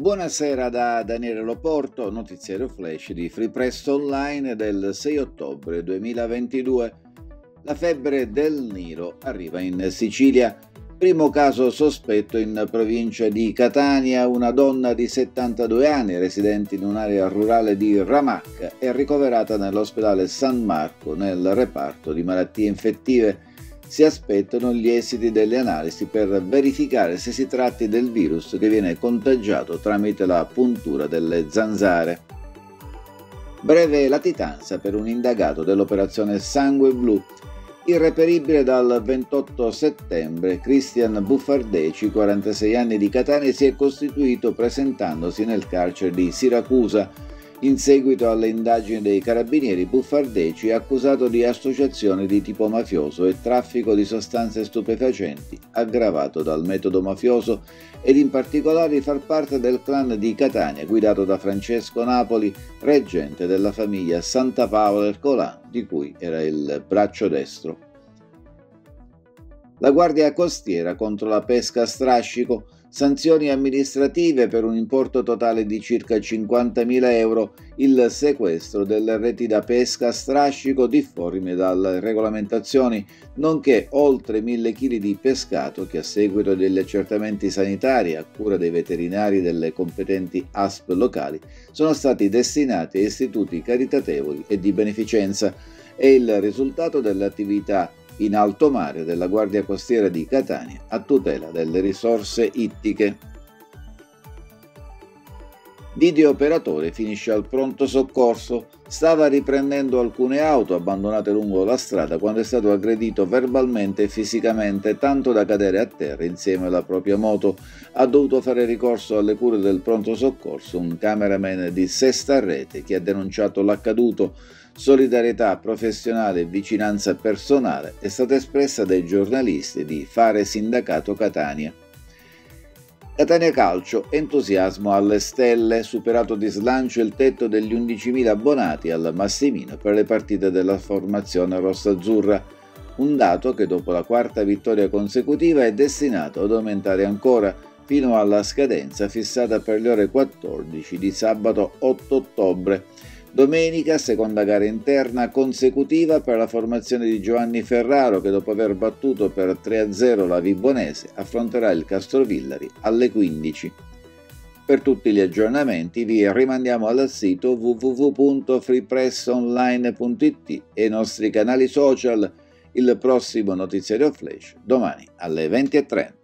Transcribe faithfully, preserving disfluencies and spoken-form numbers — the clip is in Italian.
Buonasera da Daniele Loporto, notiziario flash di Free Press Online del sei ottobre duemilaventidue. La febbre del Nilo arriva in Sicilia. Primo caso sospetto in provincia di Catania. Una donna di settantadue anni, residente in un'area rurale di Ramacca, è ricoverata nell'ospedale San Marco nel reparto di malattie infettive. Si aspettano gli esiti delle analisi per verificare se si tratti del virus che viene contagiato tramite la puntura delle zanzare. Breve latitanza per un indagato dell'operazione Sangue Blu. Irreperibile dal ventotto settembre, Cristian Buffardeci, quarantasei anni, di Catania, si è costituito presentandosi nel carcere di Siracusa. In seguito alle indagini dei carabinieri, Buffardeci è accusato di associazione di tipo mafioso e traffico di sostanze stupefacenti, aggravato dal metodo mafioso, ed in particolare di far parte del clan di Catania, guidato da Francesco Napoli, reggente della famiglia Santa Paola Ercolano, di cui era il braccio destro. La Guardia Costiera contro la pesca a strascico. Sanzioni amministrative per un importo totale di circa cinquantamila euro, il sequestro delle reti da pesca a strascico difformi dalle regolamentazioni, nonché oltre mille chili di pescato che, a seguito degli accertamenti sanitari a cura dei veterinari delle competenti A S P locali, sono stati destinati a istituti caritatevoli e di beneficenza. È il risultato delle attività in alto mare della Guardia Costiera di Catania a tutela delle risorse ittiche. Videooperatore finisce al pronto soccorso. Stava riprendendo alcune auto abbandonate lungo la strada quando è stato aggredito verbalmente e fisicamente, tanto da cadere a terra insieme alla propria moto. Ha dovuto fare ricorso alle cure del pronto soccorso un cameraman di Sesta Rete che ha denunciato l'accaduto. Solidarietà professionale e vicinanza personale è stata espressa dai giornalisti di Fare Sindacato Catania. Catania Calcio, entusiasmo alle stelle, superato di slancio il tetto degli undicimila abbonati al Massimino per le partite della formazione rossa-azzurra, un dato che dopo la quarta vittoria consecutiva è destinato ad aumentare ancora fino alla scadenza fissata per le ore quattordici di sabato otto ottobre. Domenica, seconda gara interna consecutiva per la formazione di Giovanni Ferraro, che dopo aver battuto per tre a zero la Vibonese affronterà il Castrovillari alle quindici. Per tutti gli aggiornamenti vi rimandiamo al sito w w w punto free press online punto i t e ai nostri canali social. Il prossimo notiziario flash domani alle venti e trenta.